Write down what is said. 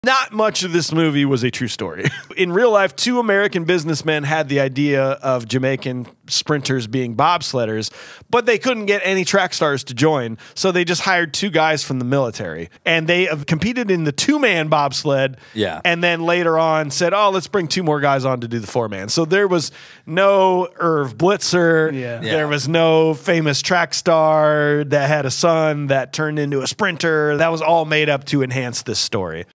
Not much of this movie was a true story. In real life, two American businessmen had the idea of Jamaican sprinters being bobsledders, but they couldn't get any track stars to join, so they just hired two guys from the military. And they have competed in the two-man bobsled, and then later on said, oh, let's bring two more guys on to do the four-man. So there was no Irv Blitzer. There was no famous track star that had a son that turned into a sprinter. That was all made up to enhance this story.